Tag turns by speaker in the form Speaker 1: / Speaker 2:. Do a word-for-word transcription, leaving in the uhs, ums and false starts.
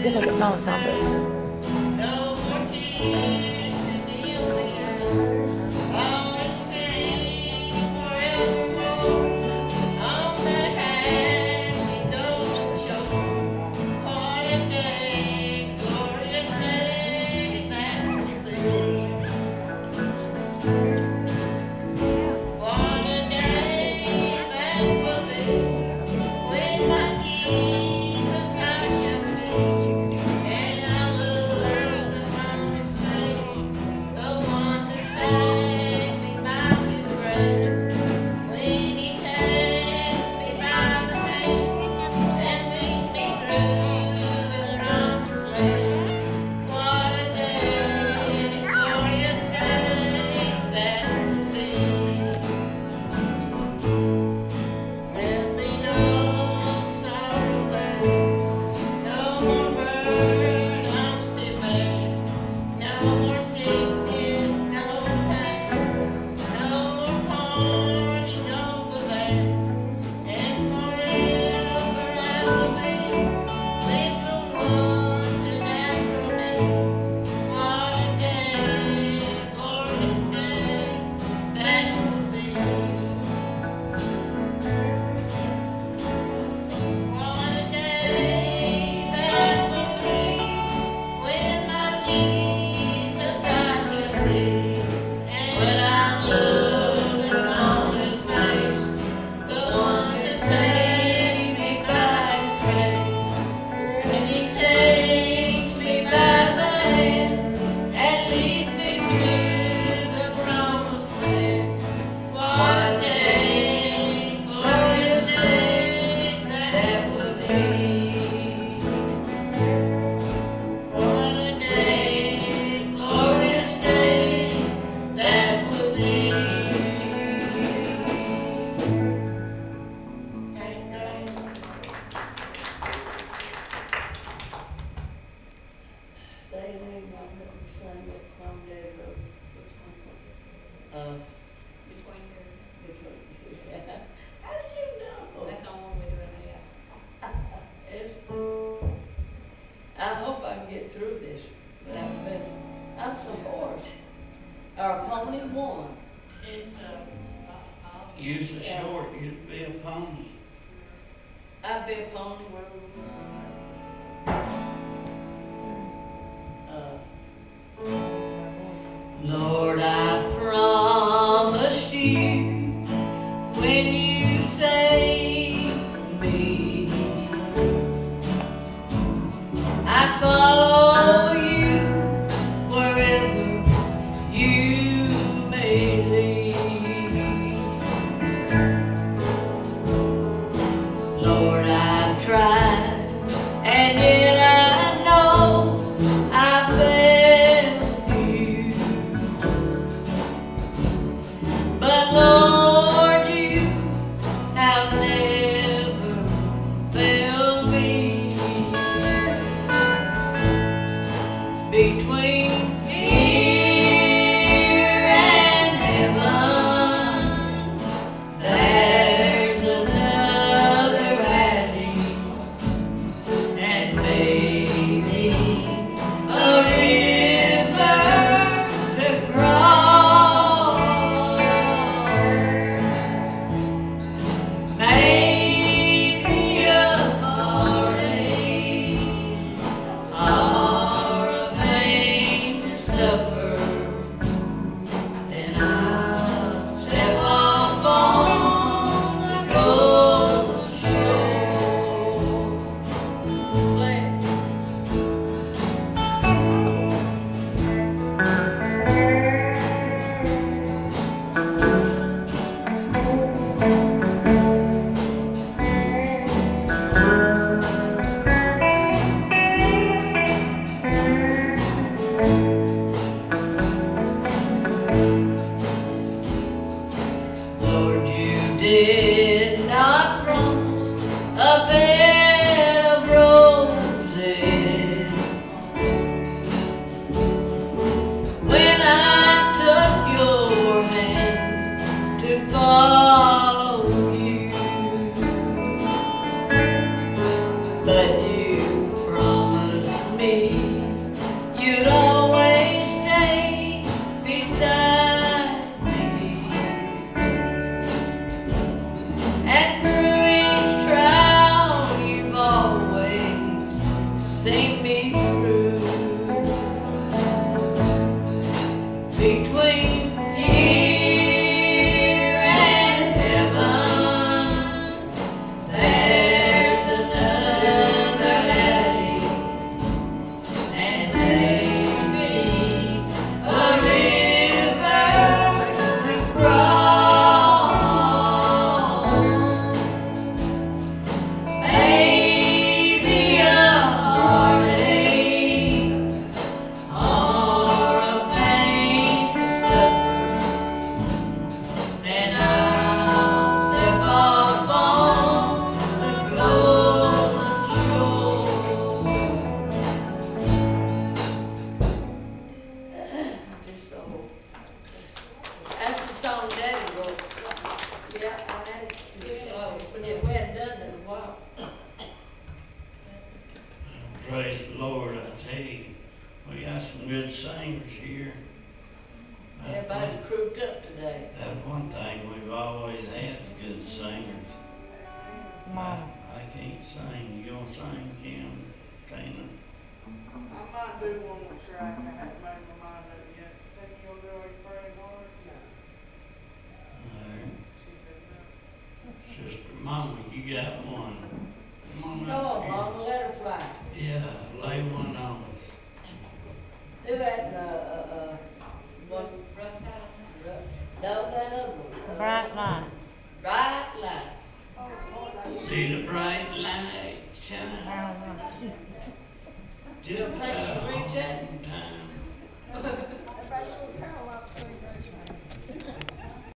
Speaker 1: didn't look at no something.
Speaker 2: But you promised
Speaker 1: gonna sing, Kim, Tina?
Speaker 2: I might do one more track. I haven't made my mind up yet. Think you gonna go with Fred Hart? No.
Speaker 1: Alright.
Speaker 2: She said no.
Speaker 1: Sister Mama, you got one. Come on
Speaker 3: No,
Speaker 1: up here.
Speaker 3: Mama, let her fly.
Speaker 1: Yeah, lay one on.
Speaker 3: Do that, uh, uh, uh, one, no, that other one.
Speaker 4: Bright lights.
Speaker 3: Bright lights.
Speaker 2: Oh, Lord, I
Speaker 1: See the bright light shine
Speaker 4: Now,
Speaker 1: just
Speaker 3: You'll take
Speaker 1: about